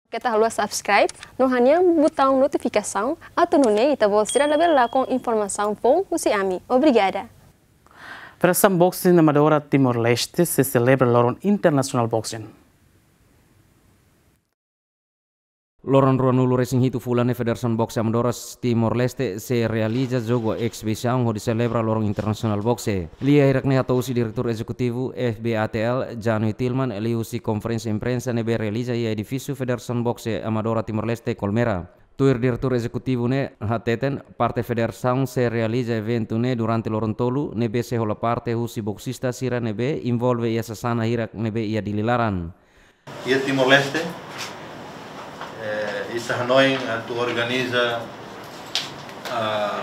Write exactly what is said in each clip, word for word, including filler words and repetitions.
Kita harus subscribe, no hanya botão notificação, atau nune ita vou ser lá com informação bom usi ami. Obrigada. Federasaun Boxing Amadora Timor-Leste se celebra loron internasional boxing. Loron ruanulu racing hitu fulane Federasaun Boxing Amadora Timor-Leste se realiza jogo exhibição onde celebra loron internasional boxe. Lia irakne atau usi direktur executivo F B A T L Janui Tilman li usi conferência imprensa nebe realiza ia edifício Federasaun Boxing Amadora Timor-Leste Colmera. Tuir direktur executivo ne hateten parte Federasaun se realiza evento ne durante loron tolu nebe se hola parte usi boxista sira nebe involve ia sasana hirak nebe ia dililaran. Ia Timor-Leste Ita Hanoi tu organiza uh,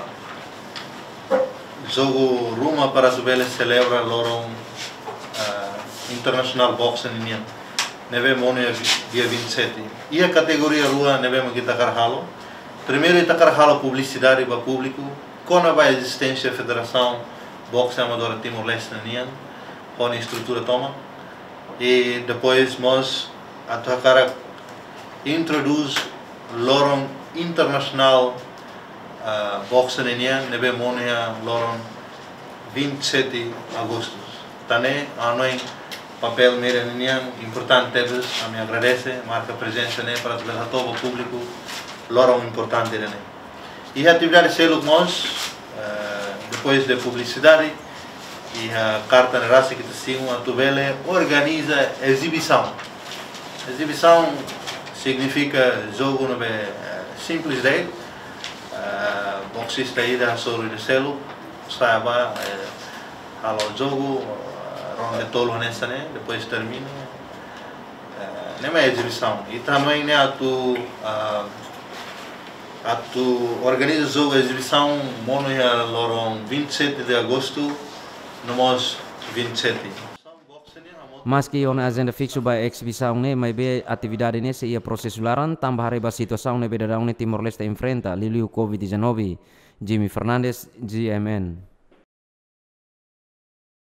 jogo Ruma para tu vele celebra loron uh, internasional boxing nian neve monia dia vinte e sete e a categoria rua neve mo kita carhalo primeiro ita carhalo publicidade para público com a existência Federasaun Boxing Amadora Timor-Leste nian com a estrutura toma e depois nós a tua cara introduz loron internasional uh, boxing nian nebe monia loron vinte e sete de agosto. Tane anoi papel mere nian importante eles a me agradece marca presença ne para o todo público loron importante ne. E a atividade selo nós uh, depois de publicidade e a carta na raça que tecimos a tuvele organiza exibição. Exibição significa jogo no simples dele, uh, boxista ida sobre o selo, saiba halo jogo, ronde tolo nessa né, depois termina, nem é exibição. E também né a tu a tu organiza jogo exibição mono ya loron vinte e sete de agosto, no mês vinte e sete. Maski on agenda fixo ba exhibição ne mai be atividade ne se ia proses laran tambah reba situação ne beda daun Timor-Leste enfrenta liliu COVID dezenove. Jimmy Fernandes, G M N.